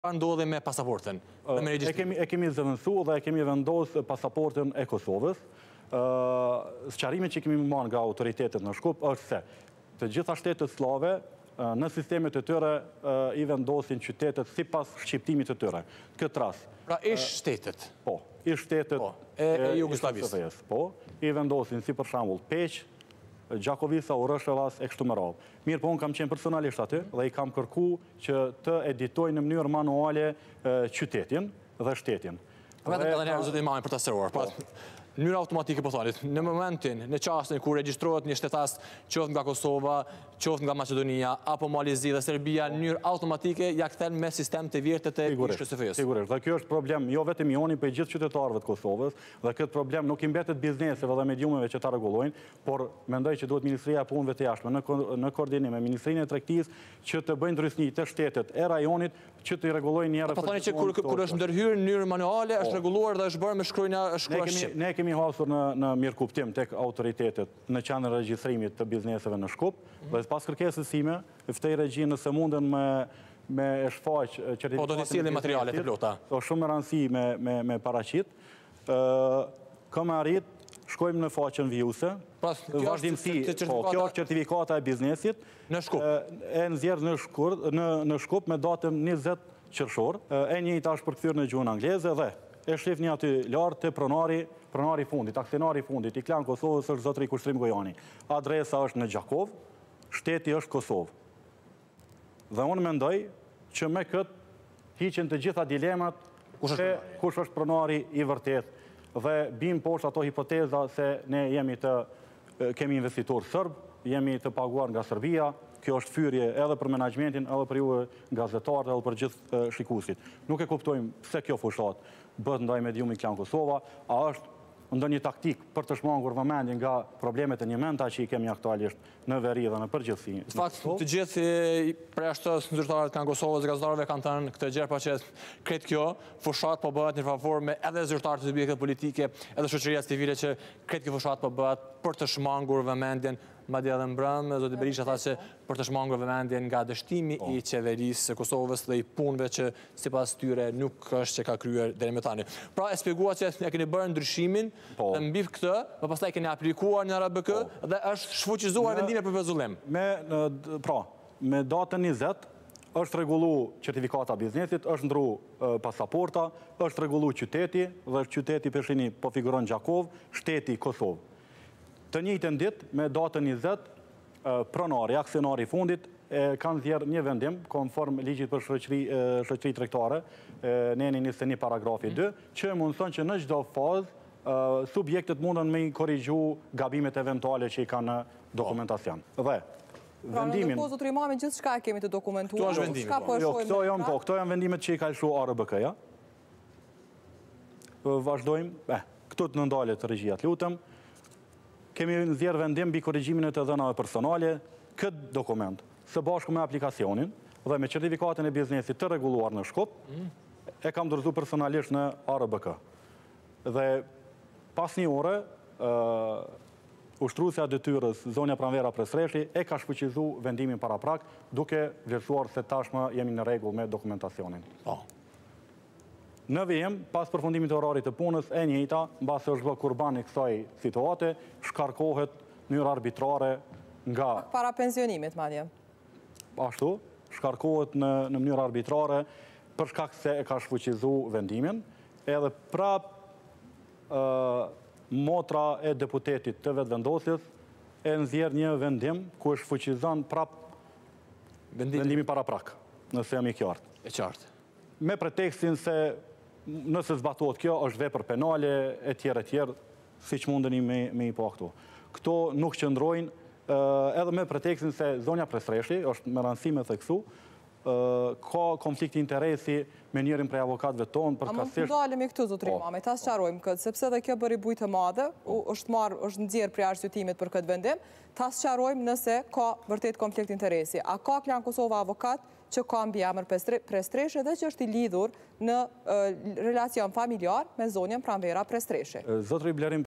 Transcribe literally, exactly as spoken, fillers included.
ndodhi me pasaportën? E kemi, e kemi zëvendësu dhe e kemi vendosë pasaportën e Kosovës. Sqarimet që kemi marrë nga autoritetet në Shkup është se të gjitha shtetet slave në sistemet e tyre i vendosin qytetet sipas shqiptimit të tyre. Këtë rast. Pra ish shtetet? Po, ish shtetet e Jugosllavisë. Po, i vendosin si për shembull Peq, Gjakovisa, Urrëshëllas e kështu me radhë. Mirë, po unë kam qenë personalisht aty dhe i kam kërku që të editojnë në mënyrë manuale qytetin dhe shtetin. Vetëm edhe njerëz zotë imami për ta sqaruar. Në mënyrë automatike po thonë, në momentin, në çastin kur regjistrohet një shtetas qoftë nga Kosova, qoftë nga Maqedonia apo Malizi dhe Serbia, në mënyrë automatike ja kthen me sistem të vjertë të K S F-s. Sigurisht, dhe kjo është problem jo vetëm joni, por i gjithë qytetarëve të Kosovës, dhe këtë problem nuk i mbetet bizneseve dhe mediumeve që ta rregullojnë, por mendoj që duhet Ministria e Punëve të Jashtme në koordinim me Ministrinë e Tregtisë që të bëjnë ndrysmi të shtetet e rajonit që të rregullojnë njëra për tjetrin. Po thoni që kur është ndërhyrë në mënyrë manuale, është rregulluar dhe është bërë me shkruajna shkruaj shqip. Ne kemi hasur në mirë kuptim tek autoritetet në qendrën e regjistrimit të bizneseve në Shkup, dhe pas kërkesës sime, ftoj regjinë nëse munden me me shfaq certifikatin. Po do të sjellin materialet e plota. Është shumë rëndësi me me me paraqit. Kam arrit, shkojmë në faqen vijuese. Vazhdimsi, po kjo është certifikata e biznesit. Në Shkup. E nxjerr në Shkup, në në Shkup me datën njëzet qershor. E njëjta është përkthyer në gjuhën angleze dhe e shifni aty lart te pronari, pronari fundit, aksionari fundit i Klan Kosovës është zotëri Kushtrim Gojani. Adresa është në Gjakov, shteti është Kosovë. Dhe unë mendoj që me këtë hiqen të gjitha dilemat se kush është pronari i vërtet dhe bim poshtë ato hipoteza se ne jemi të kemi investitor serb, jemi të paguar nga Serbia. Kjo është fyrje edhe për menaxhmentin, edhe për ju gazetarët, edhe për gjithë shikuesit. Nuk e kuptojmë pse kjo fushat bëhet ndaj mediumit Klan Kosova, a është ndonjë taktik për të shmangur vëmendjen nga problemet e njëmenta që i kemi aktualisht në veri dhe në përgjithësi. Në fakt, të gjithë prej ashtë zyrtarët Klan Kosovës dhe gazetarëve kanë thënë këtë gjë, pa që kretë kjo fushat po bëhet në favor me edhe zyrtarët të subjektet politike, edhe shoqëria civile që kretë kjo fushat po bëhet për të shmangur vëmendjen. Madje edhe mbrëm, zoti Berisha tha se për të shmangur vëmendjen nga dështimi i qeverisë së Kosovës dhe i punëve që sipas tyre nuk është që ka kryer deri më tani. Pra e shpjeguat që ne keni bërë ndryshimin dhe mbi këtë, më pastaj keni aplikuar në R B K dhe është shfuqizuar vendimi për pezullim. Me pra, me datën njëzet është rregullu certifikata biznesit, është ndru pasaporta, është rregullu qyteti dhe qyteti Prishtinë po figuron Gjakov, shteti Kosovë. Të njëjtën ditë, me datën njëzet, pronari, aksionari i fundit, kanë nxjerrë një vendim, konform ligjit për shoqëri tregtare, neni njëzet e një paragrafi dy, që mundson që në çdo fazë subjektet mundën me i korrigju gabimet eventuale që i kanë në dokumentacion. Dhe vendimin... Pra në zotëri imami gjithë shka e kemi të dokumentuar. Këto është vendimi, po. Jo, këto janë, po, këto janë vendimet që i ka lëshu A R B K-ja. Vazhdojmë, këtu të nëndalet të regjia, të lutëm. Kemi nxjerrë vendim mbi korrigjimin e të dhënave personale, këtë dokument, së bashku me aplikacionin dhe me certifikatën e biznesit të rregulluar në Shkup, e kam dorëzuar personalisht në A R B K. Dhe pas një ore, ushtruesja e detyrës zonja Pranvera Presreshi e ka shfuqizuar vendimin paraprak, duke vlerësuar se tashmë jemi në rregull me dokumentacionin. Në vijim, pas përfundimit të orarit të punës, e njëjta, mbasi është bë kurban i kësaj situate, shkarkohet në mënyrë arbitrare nga... Para pensionimit, madje. Ashtu, shkarkohet në mënyrë arbitrare për shkak se e ka shfuqizuar vendimin, edhe prap motra e deputetit të vetëvendosjes e nxjerr një vendim ku e shfuqizon prap vendimi paraprak, nëse jam i qartë. E qartë. Me pretekstin se nëse zbatohet kjo, është vepër penale, e tjerë e tjerë, si që mundeni me i po këtu. Këto nuk qëndrojnë, edhe me pretekstin se zonja Presreshi, është me rëndësi me theksu, ka konflikt interesi me njërin prej avokatëve tonë, për kasisht... A mund të dalemi këtu, zotëri imami, ta sqarojmë këtë, sepse dhe kjo bëri bujtë madhe, është marë, është nxjerrë prej arsyetimit për këtë vendim, ta sqarojmë nëse ka vërtet konflikt interesi. A ka Klan Kosova avokat që ka mbi emër Prestreshe dhe që është i lidhur në relacion familjar me zonjën Pranvera Prestreshe? Zotëri Blerim